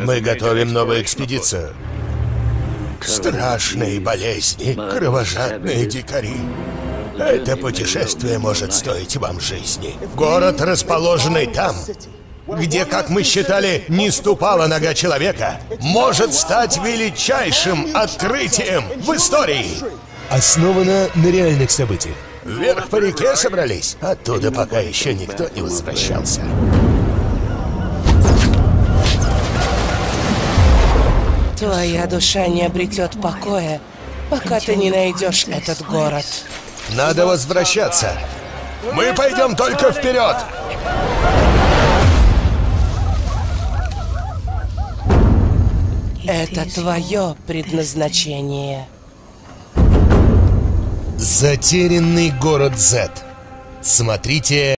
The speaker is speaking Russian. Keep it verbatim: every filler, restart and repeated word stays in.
Мы готовим новую экспедицию. Страшные болезни, кровожадные дикари. Это путешествие может стоить вам жизни. Город, расположенный там, где, как мы считали, не ступала нога человека, может стать величайшим открытием в истории. Основано на реальных событиях. Вверх по реке собрались. Оттуда пока еще никто не возвращался. Твоя душа не обретет покоя, пока ты не найдешь этот город. Надо возвращаться. Мы пойдем только вперед. Это твое предназначение. Затерянный город Z. Смотрите